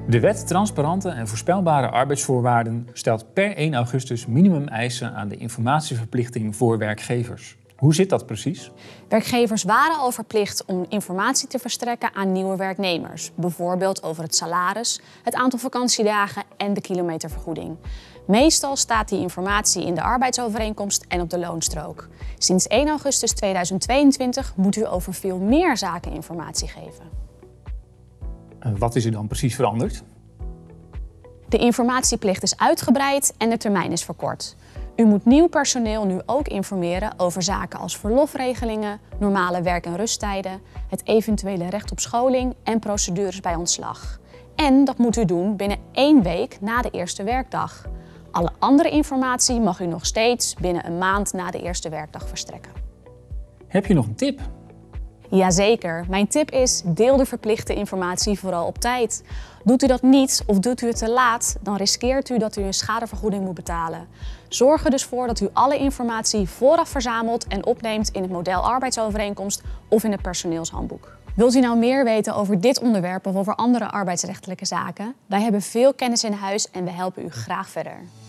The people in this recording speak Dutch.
De wet Transparante en Voorspelbare Arbeidsvoorwaarden stelt per 1 augustus minimumeisen aan de informatieverplichting voor werkgevers. Hoe zit dat precies? Werkgevers waren al verplicht om informatie te verstrekken aan nieuwe werknemers. Bijvoorbeeld over het salaris, het aantal vakantiedagen en de kilometervergoeding. Meestal staat die informatie in de arbeidsovereenkomst en op de loonstrook. Sinds 1 augustus 2022 moet u over veel meer zaken informatie geven. Wat is er dan precies veranderd? De informatieplicht is uitgebreid en de termijn is verkort. U moet nieuw personeel nu ook informeren over zaken als verlofregelingen, normale werk- en rusttijden, het eventuele recht op scholing en procedures bij ontslag. En dat moet u doen binnen 1 week na de eerste werkdag. Alle andere informatie mag u nog steeds binnen een maand na de eerste werkdag verstrekken. Heb je nog een tip? Jazeker, mijn tip is: deel de verplichte informatie vooral op tijd. Doet u dat niet of doet u het te laat, dan riskeert u dat u een schadevergoeding moet betalen. Zorg er dus voor dat u alle informatie vooraf verzamelt en opneemt in het model arbeidsovereenkomst of in het personeelshandboek. Wilt u nou meer weten over dit onderwerp of over andere arbeidsrechtelijke zaken? Wij hebben veel kennis in huis en we helpen u graag verder.